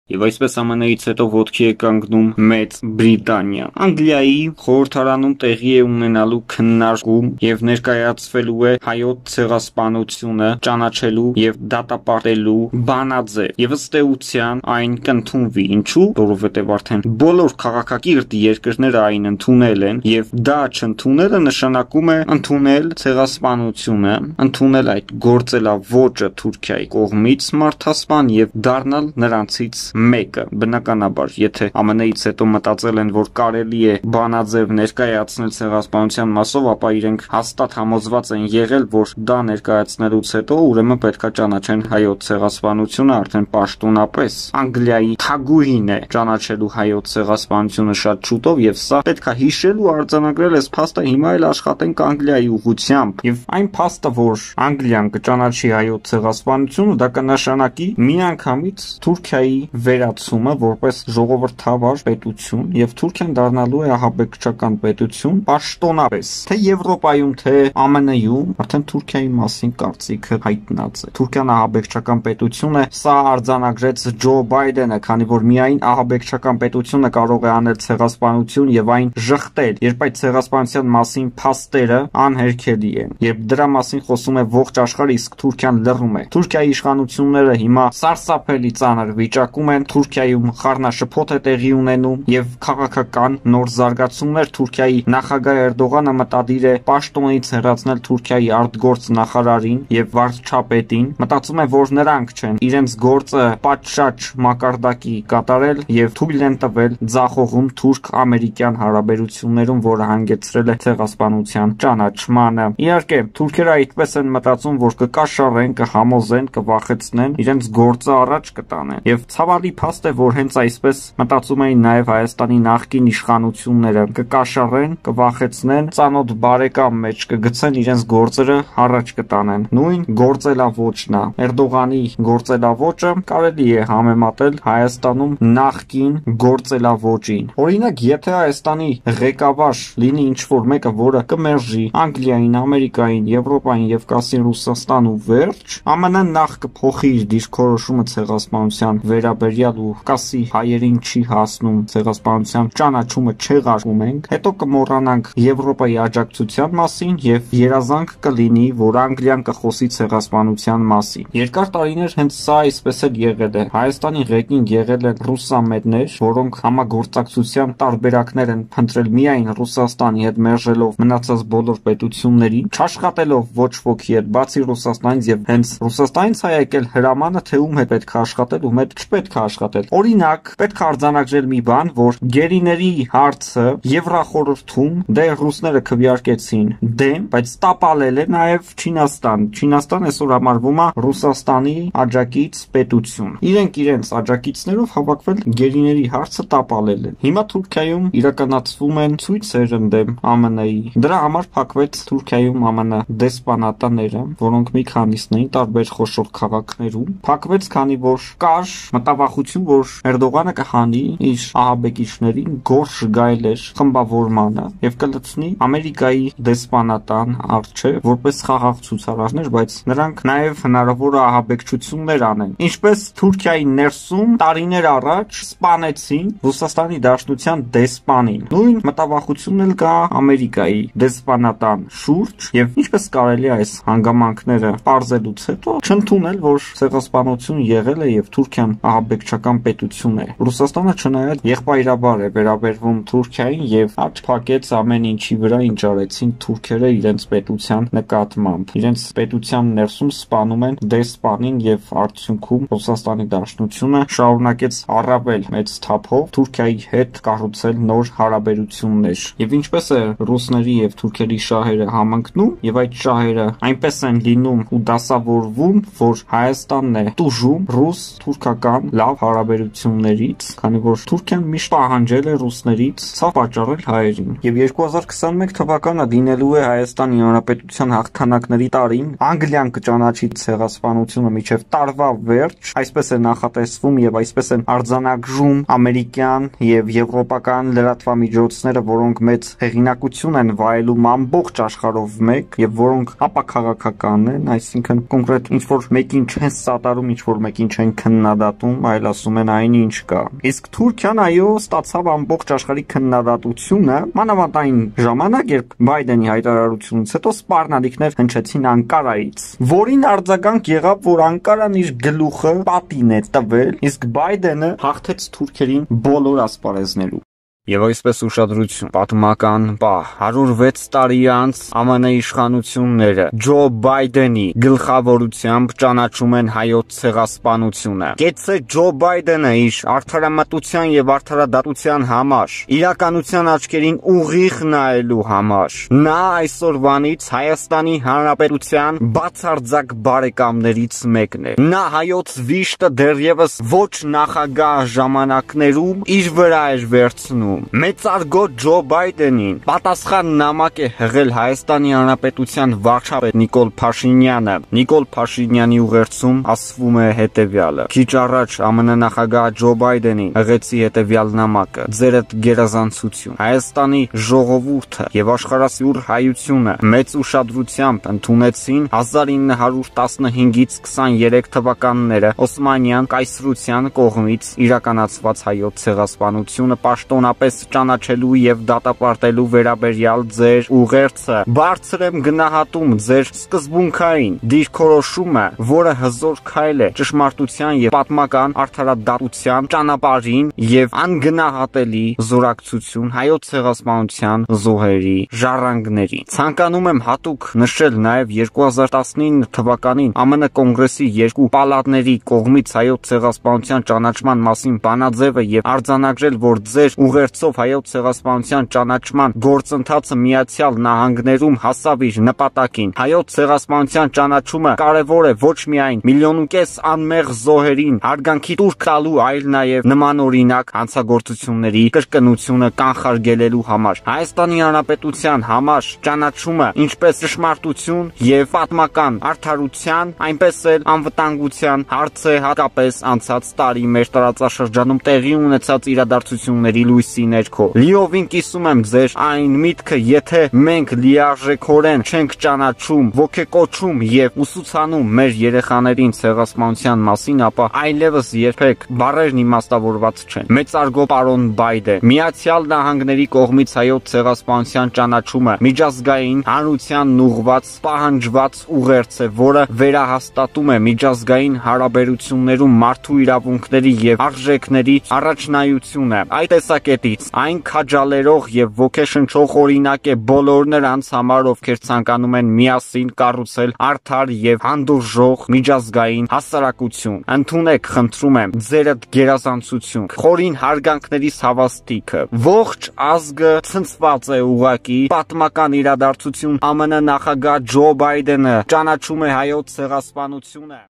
Եվ այսպես ԱՄՆ-ից հետո ոտքի է կանգնում Մեծ Բրիտանիան։ Անգլիայի խորհրդարանում տեղի է ունենալու քննարկում եւ ներկայացվելու է հայոց ցեղասպանությունը ճանաչելու եւ դատապարտելու բանաձև։ Եվ ըստ էության այն կընդունվի։ Ինչու՞, որովհետեւ արդեն բոլոր քաղաքակիրթ երկրները այն ընդունել են եւ դա չընդունելը նշանակում է ընդունել ցեղասպանությունը, ընդունել այդ գործելավոճը Թուրքիայի կողմից մարդասպան եւ դառնալ նրանցից մեկը։ Բնականաբար, եթե ԱՄՆ-ից հետո մտածել են, որ կարելի է բանաձև ներկայացնել ցեղասպանության մասով, ապա իրենք հաստատ համոզված են եղել, որ դա ներկայացնելուց հետո ուրեմն պետքա ճանաչեն հայոց ցեղասպանությունը արդեն պաշտոնապես։ Անգլիայի թագուհին է ճանաչելու հայոց ցեղասպանությունը շատ շուտով եւ սա պետքա հիշել ու արձանագրել այս փաստը հիմա էլ աշխատենք Անգլիայի ուղղությամբ։ Եվ այն փաստը, որ Անգլիան կճանաչի հայոց ցեղասպանությունը, դա կնշանակի միանգամից Թուրքիայի վերացումը որպես ժողովրդավար պետություն եւ Թուրքիան դառնալու է ահաբեկչական պետություն պաշտոնապես։ Թե Եվրոպայում, թե ԱՄՆ-ում արդեն Թուրքիայի մասին կարծիքը հայտնած է։ Թուրքիան ահաբեկչական պետություն է, սա արձանագրեց Ջո Բայդենը, քանի որ միայն ահաբեկչական պետությունը կարող է անել ցեղասպանություն եւ այն ժխտել, երբ այդ ցեղասպանության մասին փաստերը անհերքելի են։ Երբ դրա մասին խոսում է ողջ աշխարհը, իսկ Թուրքիան լռում է։ Թուրքիայի իշխանությունները հիմա սարսափելի ծանր վիճակում են, Թուրքիայում խառնաշփոթ է տեղի ունենում եւ քաղաքական նոր զարգացումներ Թուրքիայի նախագահ Էրդողանը մտադիր է պաշտոնից հեռացնել Թուրքիայի արտգործ նախարարին եւ վարչապետին, մտածում է, որ նրանք չեն իրենց գործը պատշաճ մակարդակի կատարել եւ թույլ են տվել ձախողում թուրք-ամերիկյան հարաբերություններում, որը հանգեցրել է ցեղասպանության ճանաչմանը։ Իհարկե, թուրքերը այդպես են մտածում, որ կկաշառեն, կհամոզեն, կվախեցնեն, իրենց գործը առաջ կտանեն։ Եվ ցավալի փաստ է, որ հենց այսպես մտածում էին նաև Հայաստանի նախկին իշխանությունները, կկաշառեն, կվախեցնեն, ծանոթ բարեկամ մեջ կգցեն իրենց գործերը առաջ կտանեն։ Նույն գործելավոճն է։ Էրդողանի գործելավոճը կարելի է համեմատել Հայաստանում նախկին գործելավոճին։ Օրինակ, եթե Հայաստանի ղեկավար լինի ինչ-որ մեկը, որը կմերժի Անգլիային, Ամերիկային, Եվրոպային եւ կասի Ռուսաստան ու վերջ, ԱՄՆ-ն նախ կփոխի իր դիրքորոշումը ցեղասպանության վերաբերյալ ու կասի հայերին չի հասնում ցեղասպանության ճանաչումը չեղարկում ենք, հետո կմոռանանք Եվրոպայի աջակցության մասին եւ երազանք կլինի, որ Անգլիան կխոսի ցեղասպանության մասին։ Երկար տարիներ հենց սա այսպես էլ եղել է։ Հայաստանի ղեկին եղել են ռուսամետներ, որոնք համագործակցության տարբերակներ են փնտրել միայն Ռուսաստանի հետ մերժելով մնացած բոլոր պետություններին, չաշխատելով ոչ ոքի հետ, բացի Ռուսաստանից եւ հենց Ռուսաստանից է եկել հրամանը, թե ում հետ պետք է աշխատել, ում հետ չպետք է աշխատել։ Օրինակ, պետք է արձանագրել մի բան, որ գերիների հարցը Եվրախորհրդում դե ռուսները քվեարկեցին դեմ, բայց տապալել է նաեւ Չինաստան։ Չինաստան այսօր համարվում է Ռուսաստանի աջակից պետություն։ Իրենք իրենց աջակիցներով հավաքվել գերիների հարցը տապալել են։ Հիմա Թուրքիայում իրականացվում են ցույցեր ընդդեմ ԱՄՆ-ի։ Դրա համար փակվեց Թուրքիայում ԱՄՆ դեսպանատները, որոնք մի քանիսն էին տարբեր խոշոր քաղաքներում։ Փակվեց, քանի որ կար մտավախություն, որ Էրդողանը կհանի իր ահաբեկիչներին գորշ գայլեր խմբավորմանը եւ կլցնի Ամերիկայի դեսպանատան առջեւ որպես խաղաղ ցուցարարներ, բայց նրանք նաեւ հնարավոր է ահաբեկչություններ անեն։ Ինչպես Թուրքիայի ներսում տարիներ առաջ սպանեցին Ռուսաստանի Դաշնության դեսպանին։ Նույն մտավախությունն էլ կա Ամերիկայի դեսպանատան շուրջ եւ ինչպես կարելի է այս հանգամանքները պարզելուց հետո չընդունել, որ ցեղասպանություն եղել է եւ Թուրքիան ահաբեկչական պետություն է։ Ռուսաստանը չնայած եղբայրաբար է վերաբերվում Թուրքիային եւ աճ փակեց ամեն ինչի վրա, ինչ արեցին թուրքերը իրենց պետության նկատմամբ։ Իրենց պետության ներսում սպանում են դեսպանին եւ արդյունքում Ռուսաստանի Դաշնությունը շարունակեց առավել մեծ թափով Թուրքիայի հետ կառուցել նոր հարաբերություններ։ Եվ ինչպես է ռուսների եւ թուրքերի շահերը համընկնում եւ այդ շահերը այնպես են լինում ու դասավորվում, որ Հայաստանն է տուժում ռուս-թուրքական լավ հարաբերություններից, քանի որ Թուրքիան միշտ պահանջել է ռուսներից ցավ պատճառել հայերին։ Եվ 2021 թվականը դինելու է Հայաստանի Հանրապետության հաղթանակների տարին, Անգլիան կճանաչի ցեղասպանությունը մինչև տարվա վերջ, այսպես է նախատեսվում եւ այսպես են արձանագրում ամերիկյան եւ եվրոպական լրատվամիջոցները, որոնք մեծ հեղինակություն են վայելում ամբողջ աշխարհով մեկ եւ որոնք ապաքաղաքական են, այսինքն կոնկրետ ինչ որ մեկին չեն սատարում, ինչ որ մեկին չեն քննադատում, այլ այլ ասում են այնինչ կա։ Իսկ Թուրքիան այո ստացավ ամբողջ աշխարհի քննադատությունը, մանավանդ այն ժամանակ, երբ Բայդենի հայտարարությունից հետո սպառնալիքներ հնչեցին Անկարայից, որին արձագանք եղավ, որ Անկարան իր գլուխը պատին է տվել, իսկ Բայդենը հաղթեց թուրքերին բոլոր ասպարեզներում։ Եվ այսպես ուշադրություն, պատմական պահ, 106 տարի անց ԱՄՆ իշխանությունները Ջո Բայդենի գլխավորությամբ ճանաչում են հայոց ցեղասպանությունը։ Գեցե Ջո Բայդենը իր արդարամտության եւ արդարադատության համար, իրականության աչքերին ուղիղ նայելու համար, նա այսօրվանից Հայաստանի Հանրապետության բացարձակ բարեկամներից մեկն է։ Նա հայոց վիշտը դեռևս ոչ նախագահ ժամանակներում իր վրա էր վերցնում։ Մեծարգո Ջո Բայդենին պատասխան նամակ է հղել Հայաստանի Հանրապետության վարչապետ Նիկոլ Փաշինյանը։ Նիկոլ Փաշինյանի ուղերձում ասվում է հետևյալը. Քիչ առաջ ԱՄՆ նախագահ Ջո Բայդենին հղեցի հետևյալ նամակը. ձերդ գերազանցություն, Հայաստանի ժողովուրդը եւ աշխարհասյուր հայությունը մեծ ուշադրությամբ ընդունեցին 1915-ից 23 թվականները Օսմանյան կայսրության կողմից իրականացված հայոց ցեղասպանությունը պաշտոնապես ճանաչելու եւ դատապարտելու վերաբերյալ ձեր ուղերձը բարձր եմ գնահատում ձեր սկզբունքային դիրքորոշումը, որը հզոր քայլ է ճշմարտության եւ պատմական արդարադատության ճանապարհին եւ անգնահատելի զորակցություն հայոց ցեղասպանության զոհերի ժառանգներին։ Ցանկանում եմ հատուկ նշել նաեւ 2019 թվականին ԱՄՆ կոնգրեսի երկու պալատների կողմից հայոց ցեղասպանության ճանաչման մասին բանաձևը եւ արձանագրել, որ ձեր ուղերձով հայոց ցեղասպանության ճանաչման գործընթացը Միացյալ Նահանգներում հասավ իր նպատակին։ Հայոց ցեղասպանության ճանաչումը կարևոր է ոչ միայն 1,5 միլիոն անմեղ զոհերին հարգանքի տուր տալու, այլ նաև նմանօրինակ հանցագործությունների կրկնությունը կանխարգելելու համար։ Հայաստանի Հանրապետության համար ճանաչումը ինչպես ճշմարտություն եւ պատմական արդարության, այնպես էլ անվտանգության հարց է, հատկապես անցած տարի մեր տարածաշրջանում տեղի ունեցած իրադարձությունների լույսի ներքո։ Լիովին կիսում եմ ձեր այն միտքը, եթե մենք լիարժեքորեն չենք ճանաչում, ոգեկոչում եւ ուսուցանում մեր երեխաներին ցեղասպանության մասին, ապա այլևս երբեք բառերն իմաստավորված չեն։ Մեծարգո պարոն Բայդեն, Միացյալ Նահանգների կողմից հայոց ցեղասպանության ճանաչումը միջազգային հանրությանն ուղղված պահանջված ուղերձ է, որը վերահաստատում է միջազգային հարաբերություններում մարդու իրավունքների եւ արժեքների առաջնայությունը։ Այդ տեսակետից այն քաջալերող եւ ոգեշնչող օրինակ է բոլոր նրանց համար, ովքեր ցանկանում են միասին կառուցել արդար եւ հանդուրժող միջազգային հասարակություն։ Ընդունեք, խնդրում եմ, ձերդ գերազանցություն, խորին հարգանքներիս հավաստիքը։ Ողջ ազգը ցնցված է ուղակի պատմական իրադարձություն ԱՄՆ նախագահ Ջո Բայդենը ճանաչում է հայոց ցեղասպանությունը։